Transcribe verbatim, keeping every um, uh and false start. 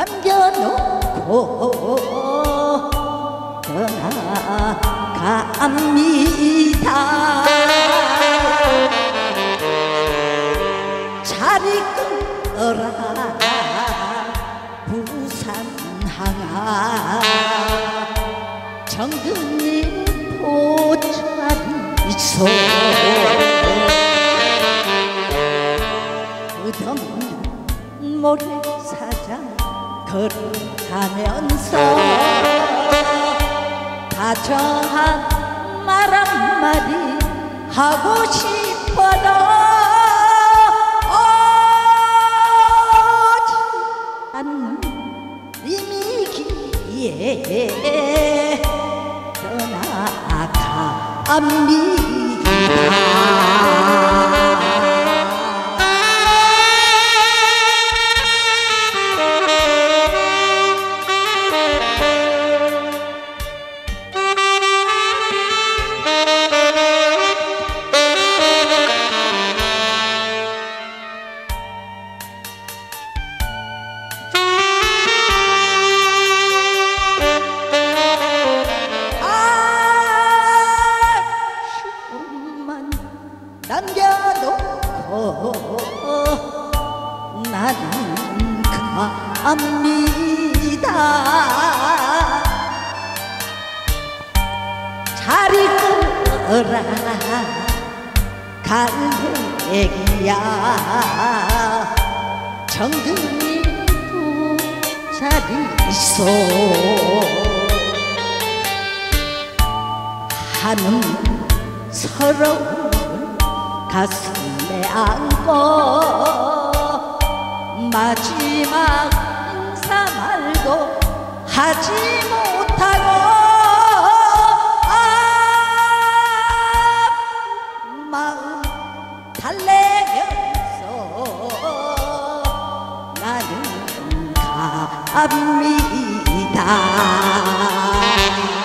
남겨놓고 떠나갑니다. 자리 끊어라 부산 항아 정든이 포차리소 끝없는 모래사장 걸어가면서 다정한 말 한마디 하고 싶어도 오지 않는 이미기에 떠나갑니다. 남겨놓고 나는 갑니다. 자리 끊어라 갈매기야 정든이 두 자리 있어 한음 서러운 가슴에 안고 마지막 인사 말도 하지 못하고 아픈 마음 달래면서 나는 갑니다.